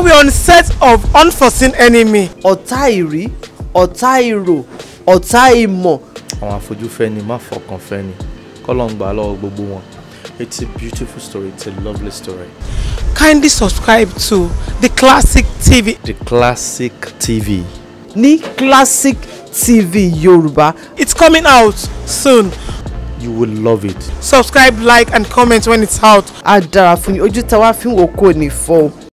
we're on the set of Unforseen Enemy. Ọ̀tá ìrí, ọ̀tá ìrò, ọ̀tá ìmọ̀. Àwọn afojúfẹ́ ni má fọkàn fẹ́ ni. K'Ọlọ́run gbà lọ́wọ́ gbogbo wọn. It's a beautiful story. It's a lovely story. Kindly subscribe to The Classic TV. The Classic TV. Ní Classic TV Yorùbá. It's coming out soon. You will love it. Subscribe, like, and comment when it's out. A dára fún yín, ojú tá wá fi ń wò kò ní fọ́.